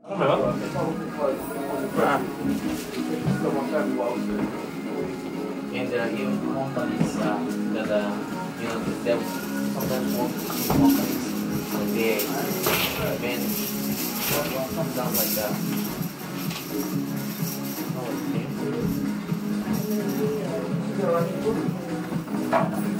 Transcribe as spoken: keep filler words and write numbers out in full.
Come va? Ah. And there are even companies uh, that, uh, you know, that sometimes want to see companies when they when sometimes like that. No, it's